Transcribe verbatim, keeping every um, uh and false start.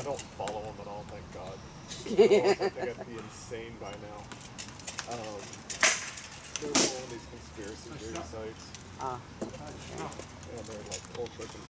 I don't follow them at all, thank God. Otherwise, I think I'd be insane by now. Um, they're all these conspiracy theory sites. Ah. And they're like ultra